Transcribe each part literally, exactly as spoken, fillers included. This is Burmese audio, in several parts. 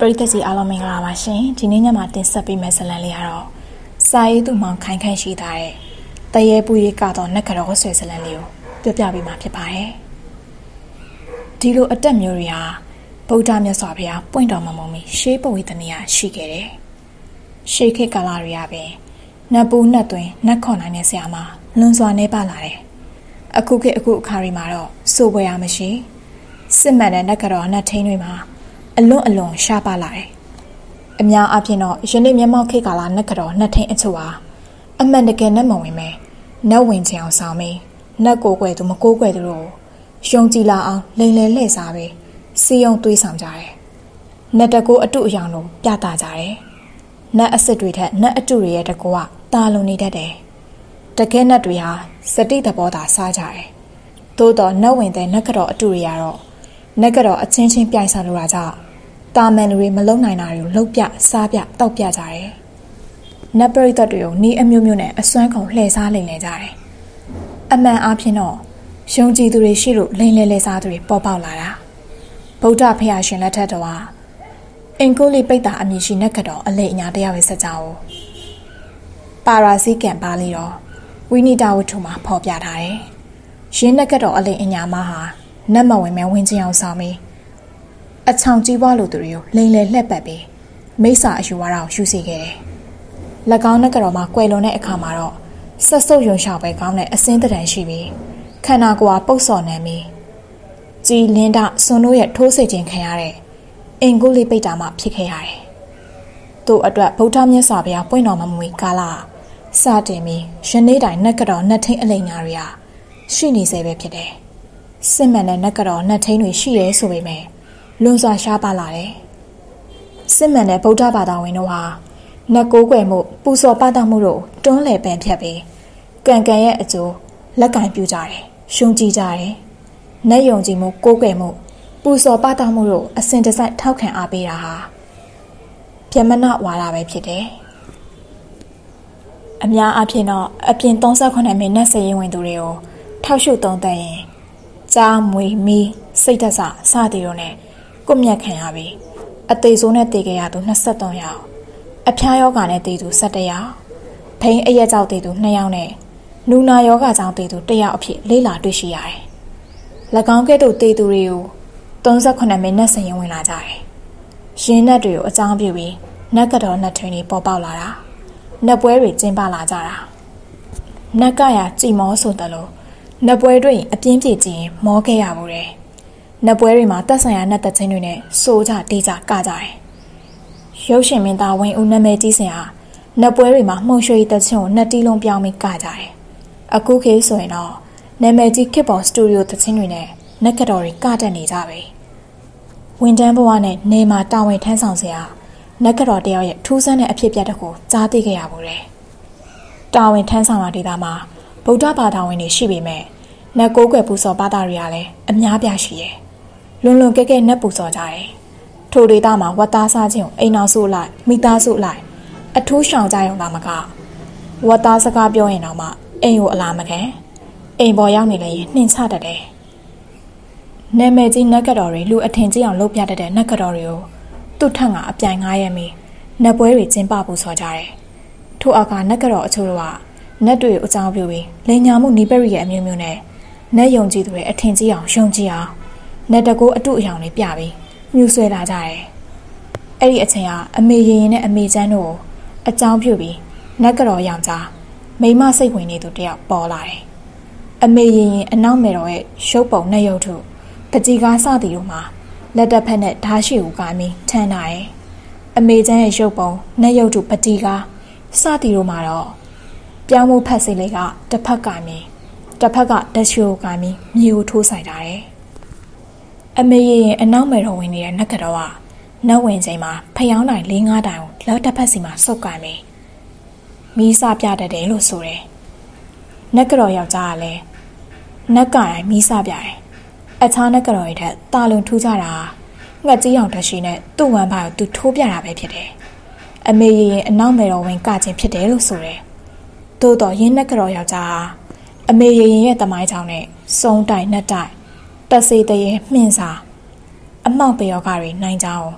ပရိသတ်ကြီးအားလုံးမင်္ဂလာပါရှင်ဒီနေ့ညမှာတင်ဆက်ပေးမယ့်ဇာတ်လမ်းလေးကတော့စာရေးသူမောင်ခိုင်ခိုင်ရှိသားတဲ့တရေပူရီကတော့နက်ကတော့ဆွဲဇာတ်လမ်းလေးကိုပြောပြပေးမှာဖြစ်ပါတယ်ဒီလိုအတက်မျိုးတွေဟာဗုဒ္ဓမြတ်စွာဘုရားပွင့်တော်မှာမုံမီရှေးပဝေသနီယာရှိခဲ့တယ်ရှေးခေတ်ကာလတွေကပင်နတ်ပူနတ်သွင်းနတ်ခေါ်နိုင်တဲ့ဆရာမလွန်စွာနေပါလာတယ်အခုခေတ်အခုအခါတွေမှာတော့စိုးပွဲရမရှိစစ်မှန်တဲ့နတ်ကတော့နတ်ထင်းတွေမှာအလွန်အလွန်ရှားပါလာတယ်။အများအားဖြင့်တော့ယနေ့မျက်မှောက်ခေတ်ကာလနတ်ကတော့နတ်ထင်းအချို့ဟာအမှန်တကယ်နဲ့မဝင်ပဲနတ်ဝင်ချင်အောင်ဆောင်ပြီးနတ်ကိုယ်ွယ်သူမကိုးကွယ်သူတို့ယုံကြည်လာအောင်လိန်လည်လှည့်စားပြီးစီယုံသွေးဆောင်ကြတယ်။နတ်တကူအတုအယောင်တို့ပြသကြတယ်။နတ်အစစ်တွေထက်နတ်အတုတွေရဲ့တကူကတာလွန်နေတတ်တယ်။တကယ်နတ်တွေဟာစတိသဘောသာစားကြတယ်။သို့တော့နတ်ဝင်တဲ့နတ်ကတော့အတုတွေကတော့နက်ကတော့အချင်းချင်းပြိုင်စားလို့တာကြောင့်တာမန်လူတွေမလုံနိုင်တာတွေကိုလှုပ်ပြစားပြတောက်ပြကြတယ်။နက်ပရိသတ်တွေကိုနီးအမျိုးမျိုးနဲ့အစွမ်းကုန်လှည့်စားလိမ့်နေကြတယ်။အမှန်အားဖြင့်တော့ယုံကြည်သူတွေရှိလို့လိမ့်လဲလဲစားသူတွေပေါ်ပေါက်လာတာ။ဗုဒ္ဓဖရာရှင်လက်ထက်တော်ကအင်ကိုလီပိတ်တာအမည်ရှိနက်ကတော့အလေအညာတရားပဲစကြအောင်ပါရာစီကံပါလီတော့ဝိနိတဝတ္ထုမှာဖော်ပြထားတယ်။ရင်းနက်ကတော့အလေအညာမှာဟာနတ်မဝင်မဲဝင်ချင်းအောင်ဆောင်ပြီးအချောင်ကြီးပွားလို့သူတွေကိုလိန်လေလှက်ပတ်ပြီးမိစ္ဆာအယူဝါဒကိုယူစီခဲ့တယ်။၎င်းနက်ကတော့မှကွယ်လွန်တဲ့အခါမှာတော့ဆက်စုပ်ယွန်ရှောက်ပဲကောင်းတဲ့အစင်းတံရှိပြီးခန္ဓာကိုယ်ဟာပုတ်စော်နေပြီးကြည်လင်းဒစွန်တို့ရဲ့ထိုးစိတ်ခြင်းခံရတဲ့အင်္ဂုလိပိတ်တာမှဖြစ်ခဲ့ရတယ်။သူ့အတွက်ဗုဒ္ဓမြတ်စွာဘုရားပွင့်တော်မမူကာလစတင်ပြီးယနေ့တိုင်နက်ကတော့နတ်ထင်းအလိန်ညာတွေဟာရှိနေစေပဲဖြစ်တယ်။စစ်မှန်တဲ့နက်ကတော့နတ်ထင်းတွေရှိရဲဆိုပေမဲ့လွန်စွာရှားပါလာတယ်။စစ်မှန်တဲ့ဗုဒ္ဓဘာသာဝင်တို့ဟာနတ်ကိုးကွယ်မှုပူဇော်ပသမှုတို့တွန်းလှယ်ပန်ဖြတ်ပြီးကံကံရဲ့အကျိုးလက်ကင်ပြုကြတယ်။ရှုံကြည်ကြတယ်။နတ်ယုံကြည်မှုကိုးကွယ်မှုပူဇော်ပသမှုတို့အစဉ်တစိုက်ထောက်ခံအားပေးတာဟာပြမနာဝါဒပဲဖြစ်တယ်။အများအားဖြင့်တော့အပြင်သုံးဆယ်ခုနှစ်မိနစ်စည်ရင်ဝင်သူတွေကိုထောက်ရှုသုံးသပ်ရင်ကြားမွေမီးစိတ်သက်သာစသည်တို့နဲ့ကွမျက်ခံရပြီးအသေးဆိုးနဲ့တည်ခဲ့ရသူ၂၃ယောက်အဖျားယောဂါနဲ့တည်သူ၁၁ယောက်ဖိန်းအရက်ကြောက်တည်သူ၂ယောက်နဲ့နူနာယောဂါကြောင့်တည်သူ၁ယောက်အဖြစ်လေးလာတွေ့ရှိရတယ်။၎င်းကဲ့သို့တည်သူတွေကို၃၈မိနစ်စရင်ဝင်လာကြတယ်။ရင်းနက်တွေကိုအကြောင်းပြုပြီးနတ်ကတော့နတ်ထွင်းတွေပေါ်ပေါက်လာတာနတ်ပွဲတွေကျင်းပလာကြတာနတ်ကရကြည်မောဆိုတယ်လို့နတ်ပွဲတွေအပြင်းပြေခြင်းမောခဲ့ရမှုတယ်နတ်ပွဲတွေမှာတက်ဆိုင်ရာနတ်သက်ချင်းတွေနဲ့စိုးကြတေးကြကကြတယ်ရုပ်ရှင်မင်းသားဝင်းဦးနာမည်ကြီးစင်ဟာနတ်ပွဲတွေမှာမှုံရွှေတက်ချင်းကိုနတ်တီးလုံးပြောင်းပြီးကကြတယ်အခုခေတ်ဆိုရင်တော့နာမည်ကြီးခေတ်ပေါ်စတူဒီယိုသက်ချင်းတွေနဲ့နတ်ကတော်တွေကတက်နေကြပြီဝန်တန်းဘဝနဲ့နေမှာတာဝန်ထမ်းဆောင်စရာနတ်ကတော်တယောက်ရဲ့ထူးဆန်းတဲ့အဖြစ်အပျက်တစ်ခုကြားသိခဲ့ရမှုတယ်တာဝန်ထမ်းဆောင်ရာဒေသမှာဗုဒ္ဓဘာသာဝင်တွေရှိပေမဲ့နတ်ကိုးကွယ်ပူဇော်ဘာသာတွေကလည်းအများပြားရှိတယ်။လွန်လွန်ကဲကဲနတ်ပူဇော်ကြတယ်။ထိုဒေသမှာဝတ်သားစားခြင်းကိုအိမ်တော်စုလိုက်မိသားစုလိုက်အထူးရှောင်ကြရုံသာမကဝတ်သားစကားပြောရင်တော့မှအိမ်ကိုအလားမခံအိမ်ပေါ်ရောက်နေလည်းနှင်ချတတ်တယ်။နာမည်ကြီးနတ်ကတော်တွေလူအထင်ကြီးအောင်လုပ်ပြတတ်တဲ့နတ်ကတော်တွေကိုသူ့ထက်ကအပြိုင်ငားရမီနတ်ပွဲတွေကျင်းပပူဇော်ကြတယ်။ထို့အခါနတ်ကတော်အချို့ကနတ်တွေအကြောင်းပြုပြီးလိန်ညာမှုနိပရိရဲ့အမျိုးမျိုးနဲ့နတ်ယုံကြည်သူတွေအထင်ကြီးအောင်ယုံကြည်အောင်နတ်တကူအတုအယောင်တွေပြပြီးမြူဆွဲလာကြတယ်။အဲ့ဒီအချိန်ကအမေရင်ရင်နဲ့အမေချမ်းတို့အကြောင်းပြုပြီးနတ်ကတော်ယောက်ျားမိမစိတ်ဝင်နေသူတယောက်ပေါ်လာတယ်။အမေရင်ရင်အနောက်မေတော်ရဲ့ရုပ်ပုံနဲ့ရုပ်ထုပကြီးကားစသည်တို့မှာလက်တစ်ဖက်နဲ့ဓာရှိကိုကိုင်းပြီးထမ်းထားတယ်။အမေချမ်းရဲ့ရုပ်ပုံနဲ့ရုပ်ထုပကြီးကားစသည်တို့မှာတော့ပြောင်းမှုဖက်စိတ်လေးကတစ်ဖက်ကမြင်တစ်ဖက်ကတချို့ကမြင်မြေကိုထိုးဆိုင်ထားတယ်။အမေရင်အနောက်မေတော်ဝင်နေတဲ့နတ်ကတော်ကနတ်ဝင်ချိန်မှာဖျောင်းတိုင်၄၅တိုင်ကိုလက်တစ်ဖက်စီမှာစုပ်ကင်ပြီးမီးစပြတတ်တယ်လို့ဆိုတယ်။နတ်ကတော်ယောက်ျားကလည်းနတ်ကတိုင်းမီးစပြတယ်။အခြားနတ်ကတော်တွေထက်တာလွန်ထူးကြတာငှက်ကြီးအောင်တရှိနဲ့သူ့ဝမ်းပါကိုသူထိုးပြတာပဲဖြစ်တယ်။အမေရင်အနောက်မေတော်ဝင်ကခြင်းဖြစ်တယ်လို့ဆိုတယ်။သို့တော့ရင်းနက်ကတော်ယောက်ျားအမေရင်ရဲ့တမိုင်းချောင်းနဲ့စုံတိုင်နှက်တိုင်တက်စေတရေမှင်စာအမောက်ပယောဂတွေနိုင်ကြအောင်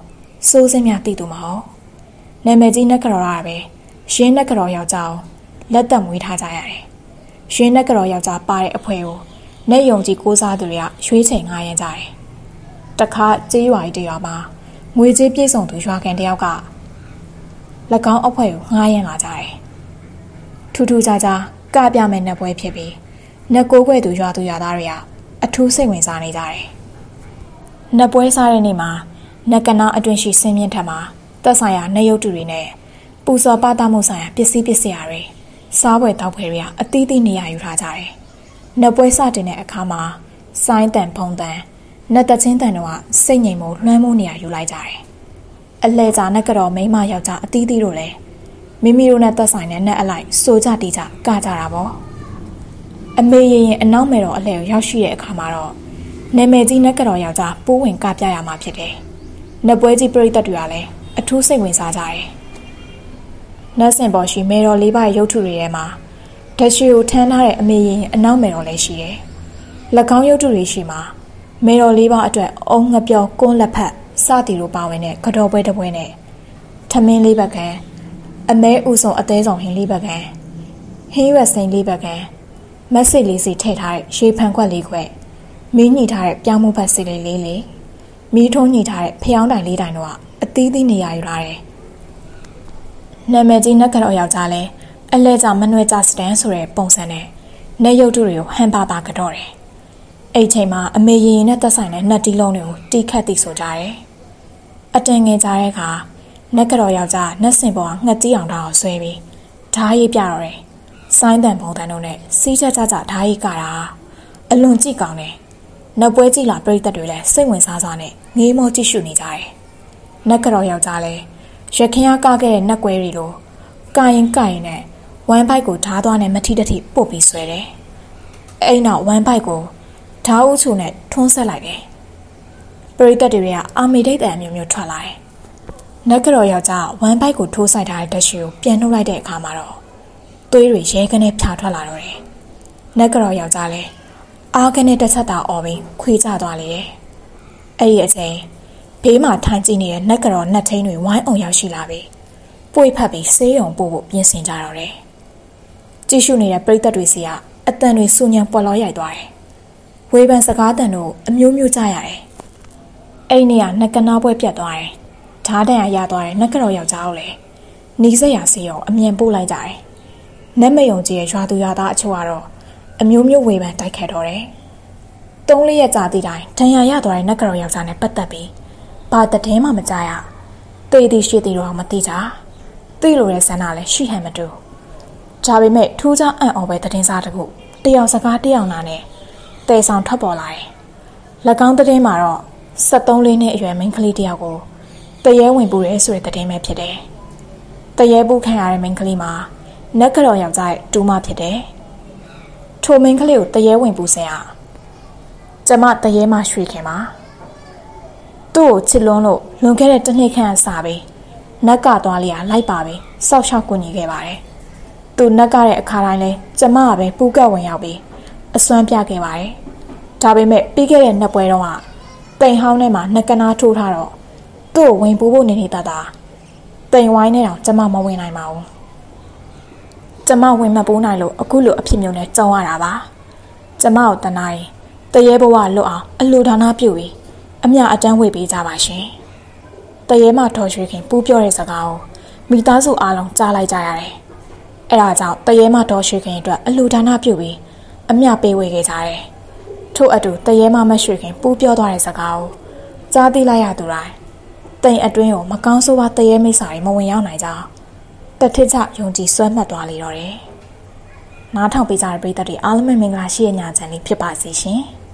စိုးစင်းများတည်သူမဟုတ်နာမည်ကြီးနတ်ကတော်ရပဲရင်းနတ်ကတော်ယောက်ျားလက်သက်မွေးထားကြရတယ်ရင်းနတ်ကတော်ယောက်ျားပါတဲ့အဖွဲကိုနေယုံကြည်ကိုးစားသူတွေကရွှေချိန်ငားရင်ကြတယ်တခါကြေးရွာကြီးတရွာမှာငွေကြေးပြည့်စုံသူရွာကန်တယောက်က၎င်းအဖွဲကိုငားရင်လာကြတယ်ထူးထူးခြားခြားကပြမဲ့နတ်ပွဲဖြစ်ပြီးနတ်ကိုးကွယ်သူရွာသူရွာသားတွေကအထူးစိတ်ဝင်စားနေကြတယ်နတ်ပွဲစားတဲ့နေ့မှာနတ်ကနာအတွင်ရှိဆင်းမြင့်ထက်မှာသက်ဆိုင်ရာနတ်ရုပ်တုတွေနဲ့ပူဇော်ပသမှုဆိုင်ရာပစ္စည်းပစ္စည်းတွေစားပွဲတောက်ဖွဲတွေကအသီးသီးနေရာယူထားကြတယ်နတ်ပွဲစတင်တဲ့အခါမှာစိုင်းတန်ဖုံတန်နတ်တချင်းတန်တို့ကစိတ်ငြိမ်မှုလွှမ်းမိုးနေရယူလိုက်ကြတယ်အလဲကြာနတ်ကတော်မိန်းမယောက်ျားအသီးသီးတို့လည်းမိမိတို့နဲ့သက်ဆိုင်တဲ့နတ်အလိုက်စိုးကြတီးကြကကြတာပေါ့အမေရင်ရင်အနောက်မယ်တော်အလဲကိုရောက်ရှိတဲ့အခါမှာတော့နာမည်ကြီးနတ်ကတော်ယောက်ျားပိုးဝင်ကပြရမှာဖြစ်တယ်နတ်ပွဲကြီးပရိသတ်တွေကလည်းအထူးစိတ်ဝင်စားကြတယ်နတ်စင်ပေါ်ရှိမေတော်လေးပါးရုပ်ထုတွေထဲမှာဓာတ်ရှိကိုထမ်းထားတဲ့အမေရင်အနောက်မယ်တော်လည်းရှိတယ်၎င်းရုပ်ထုတွေရှိမှာမေတော်လေးပါးအတွက်အုံငပြောကွန်းလက်ဖက်စသည်လိုပါဝင်တဲ့ကတော်ပွဲတစ်ပွဲနဲ့ထမင်းလေးဘက်ကအမဲဥဆုံအသေးဆောင်ဟင်းလေးဘက်ကဟင်းရွက်စိန်လေးဘက်ကမက်စစ်လေးစီထည့်ထားတဲ့ရေဖန်ခွက်လေးခွက်မီးညှိထားတဲ့ပြောင်းမှုဖက်စီလေးလေးလေးမီးထုံးညှိထားတဲ့ဖျောင်းတိုင်လေးတိုင်တော့အသီးသီးနေရာယူထားတယ်နာမည်ကြီးနတ်ကတော်ယောက်ျားလဲအလဲကြမနှွဲကြစတန်ဆိုတဲ့ပုံစံနဲ့နတ်ရုပ်တုတွေကိုဟန်ပါပါကတော့တယ်အဲ့ချိန်မှာအမေရင်ရင်နဲ့သက်ဆိုင်တဲ့နတ်တီးလုံးတွေကိုတီးခတ်တီးဆိုကြတယ်အတင်ငယ်ကြတဲ့အခါနတ်ကတော်ယောက်ျားနတ်စင်ပေါ်ကငှက်ကြီးအောင်ထားအောင်ဆွဲပြီးဓားရိပ်ပြတော့တယ်စိုင်းတန်ပုံတန်တို့နဲ့စီးချက်ကြကြဓားရိပ်ကတာအလွန်ကြည့်ကောင်းတယ်နတ်ပွဲကြည့်လာပရိသတ်တွေလည်းစိတ်ဝင်စားစားနဲ့ငေးမောကြည့်ရှုနေကြတယ်နတ်ကတော်ယောက်ျားလည်းရခင်အားကခဲ့တဲ့နတ်ကွဲတွေလိုကာရင်ကာရင်နဲ့ဝမ်းပိုက်ကိုဓားသွားနဲ့မထီတထိပုတ်ပြီးဆွဲတယ်အဲ့နောက်ဝမ်းပိုက်ကိုဓားဥချူနဲ့ထွန်းဆက်လိုက်တယ်ပရိသတ်တွေကအာမီဒိတ်တန်မျိုးမျိုးထွက်လာတယ်နတ်ကတော်ယောက်ျားဝမ်းပိုက်ကိုထိုးဆိုင်ထားတဲ့ဓာတ်ရှိကိုပြန်နှုတ်လိုက်တဲ့အခါမှာတော့သွေးတွေရဲကနေဖြာထွက်လာတော့တယ်နတ်ကတော်ယောက်ျားလည်းအားကနေတစ်ချက်သာအော်ပြီးခွေကျသွားလေတယ်အဲ့ဒီအချိန်ဘေးမှာထိုင်ကြည့်နေတဲ့နတ်ကတော်နတ်ထင်းတွေဝိုင်းအောင်ရောက်ရှိလာပြီးပွေဖက်ပြီးဆေးရုံပို့ဖို့ပြင်ဆင်ကြတော့တယ်ကြည့်ရှုနေတဲ့ပရိသတ်တွေစီကအတန်တွေစူညံပွက်လောရိုက်သွားတယ်ဝေဖန်စကားတန်တို့အမျိုးမျိုးကြားရတယ်အဲ့ဒီနေရာနတ်ကနာပွဲပြတ်သွားတယ်ဓားတန်ရရသွားတယ်နတ်ကတော်ယောက်ျားကိုလည်းနီးစက်ရစီရောအမြန်ပို့လိုက်ကြတယ်နတ်မယုံကြည်ရဲ့ရွာသူရွာသားအချို့ကတော့အမျိုးမျိုးဝေဖန်တိုက်ခတ်တော့တယ်သုံးလေးရက်ကြာသည့်တိုင်ဒဏ်ရာရသွားတဲ့နတ်ကတော်ယောက်ျားနဲ့ပတ်သက်ပြီးဘာတည်မှမကြားရတေးသေးရှိသေးတော့မသိကြသိလို့တဲ့ဆန္ဒလည်းရှိဟန်မတူဒါပေမဲ့ထူးခြားအံ့ဩပဲသတင်းစားတခုတယောက်စကားတယောက်နာနဲ့တေဆောင်ထွက်ပေါ်လာတယ်၎င်းသတင်းမှာတော့ဆက်သုံးလေးနှစ်အရွယ်မိန်းကလေးတယောက်ကိုတရဲဝင်ပူရဲဆိုတဲ့သတင်းပဲဖြစ်တယ်တရဲပူခံရတဲ့မိန်းကလေးမှာနတ်ကတော်ယောက်ျားရဲ့တူမဖြစ်တယ်ထိုမိန်းကလေးကိုတရဲဝင်ပူစင်အားကျမတရဲမှရွှေခင်ပါသူ့ကိုချစ်လွန်းလို့လွန်ခဲ့တဲ့တစ်နှစ်ခန့်အစားပြီးနတ်ကသွားလေးကလိုက်ပါပြီးစောက်ရှောက်ကူညီခဲ့ပါတယ်သူနတ်ကတဲ့အခါတိုင်းလဲကျမကပဲပူကတ်ဝင်ရောက်ပြီးအစွမ်းပြခဲ့ပါတယ်ဒါပေမဲ့ပြီးခဲ့တဲ့နတ်ပွဲတော့ကတိမ်ဟောင်းထဲမှာနတ်ကနာထိုးထားတော့သူ့ကိုဝင်ပူဖို့နေနေတာတာတိမ်ဝိုင်းနဲ့တော့ကျမမဝင်နိုင်ပါဘူးကျမဝင်မပိုးနိုင်လို့အခုလိုအဖြစ်မျိုးနဲ့ကြုံရတာပါကျမကိုတနာရင်တရဲဘဝလွတ်အောင်အလိုဒါနပြုပြီးအမြအတန်းဝေပေးကြပါရှင်တရဲမထော်ရွှေခင်ပူးပြောတဲ့စကားကိုမိသားစုအားလုံးကြားလိုက်ကြရတယ်အဲဒါကြောင့်တရဲမထော်ရွှေခင်အတွက်အလိုဒါနပြုပြီးအမြပေးဝေခဲ့ကြတယ်ထို့အတူတရဲမမရွှေခင်ပူးပြောသွားတဲ့စကားကိုကြားသိလိုက်ရသူတိုင်းတိမ်အတွင်းကိုမကောင်းဆိုးဝါးတရဲမိတ်ဆာတွေမဝင်ရောက်နိုင်ကြတထစ်ချယုံကြည်စွမ်းမှတ်သွားလေတော့တယ်နားထောင်ပေးကြတဲ့ပရိသတ်တွေအားလုံးပဲမင်္ဂလာရှိတဲ့ညချမ်းလေးဖြစ်ပါစေရှင်